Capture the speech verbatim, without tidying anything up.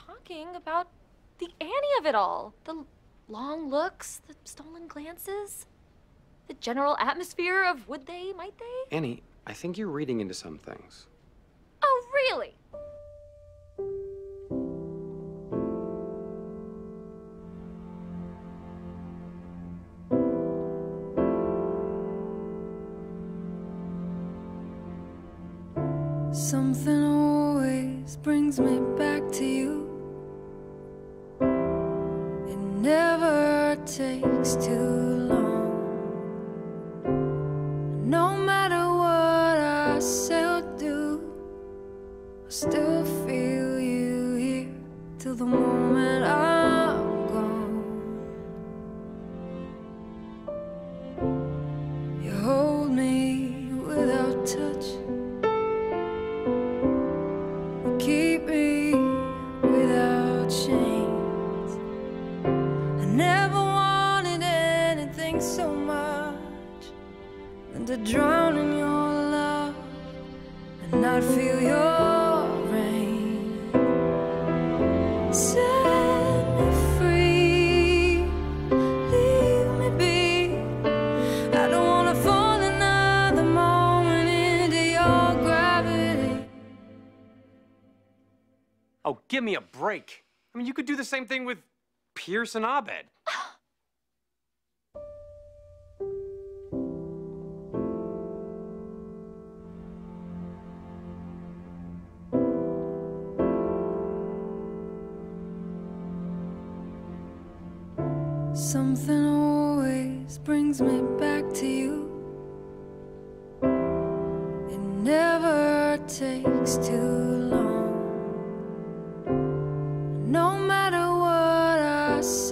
talking about the Annie of it all. The long looks, the stolen glances, the general atmosphere of would they, might they? Annie, I think you're reading into some things. Oh, really? Something always brings me back to you. It never takes too long. No matter what I say or do, I still feel you here till the moment I'm gone. You hold me without touch, keep me without chains. I never wanted anything so much than to drown in your love and not feel your rain. Set me free, leave me be. I don't wanna fall another moment into your gravity. Oh, give me a break. I mean, you could do the same thing with Pierce and Abed. Something always brings me back to you. It never takes too long. No matter what I say